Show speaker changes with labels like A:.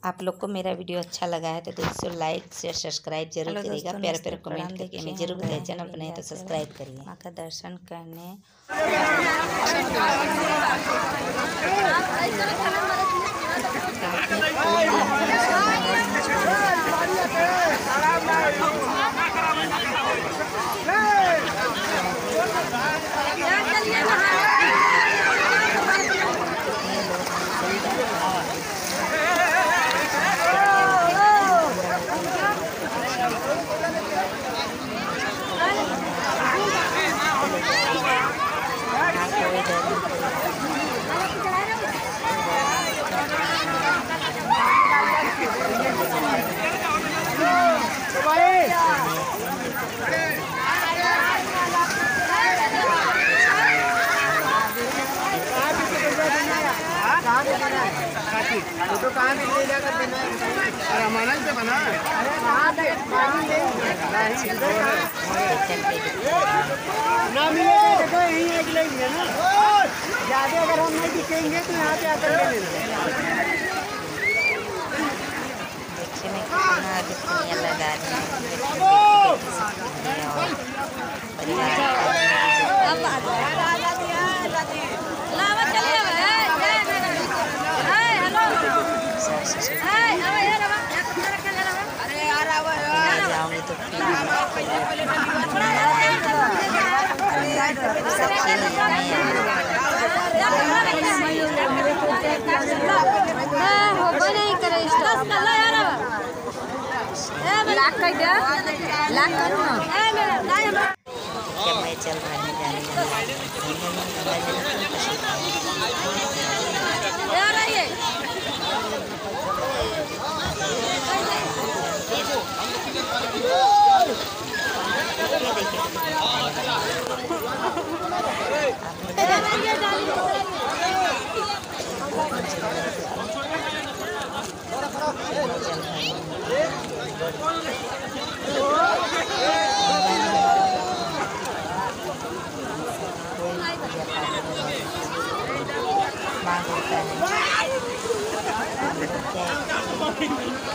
A: आप लोग को मेरा वीडियो अच्छा लगा है तो दोस्तों लाइक शेयर सब्सक्राइब जरूर करिएगा। प्यारे प्यारे कमेंट करके हमें जरूर बताइए। चैनल पर नए तो सब्सक्राइब करिए।
B: माँ का दर्शन करने
C: तो कहाँ भी ले जाकर देना है? अरे हमारा ही तो बना है। अरे वहाँ तक पानी ले ना मिलेगा तो यहीं एक लेंगे ना। ज़्यादा अगर हम नहीं दिखेंगे तो यहाँ पे आकर ले लेना।
A: देखिए मैं कितना दुनिया लगा रही हूँ। जाऊँगी तो
B: लाख कर दे, लाख करो ना।
A: क्या मैं चल रहा है जाने मांग होता है।